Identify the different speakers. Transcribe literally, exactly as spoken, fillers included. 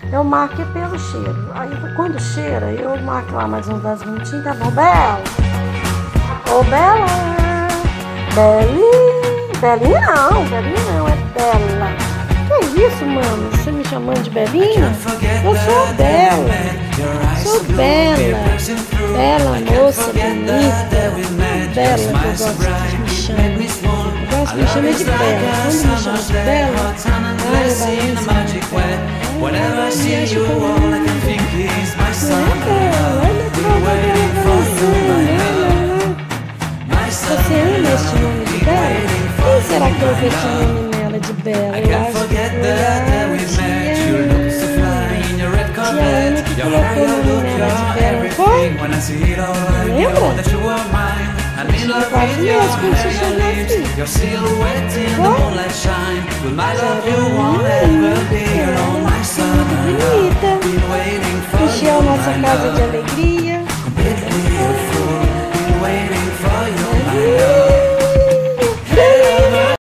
Speaker 1: Eu marco pelo cheiro. Aí quando cheira, eu marco lá mais uns dez minutinhos, tá bom? Bela! Ô, Bela! Belinha! Belinha não, Belinha não, é Bela. Que isso, mano? Você me chamando de Belinha? Eu sou a Bela. Sou Bela. Bela, moça, bonita. Bela que eu gosto que me chame. Eu gosto que me chame de Bela. Quando me chama de Bela, ai, eu balanço.
Speaker 2: Whenever I see you, all I can think is my son.
Speaker 1: Olha que eu Você ama este nome de Bela? Quem será que colocou este nome nela de Bela? Eu acho que foi a tia, tia Ana que colocou o nome nela de Bela. Foi? Lembra? Tia quase mesmo, como se chama assim. Foi? Bonita. Encheu a nossa casa de alegria.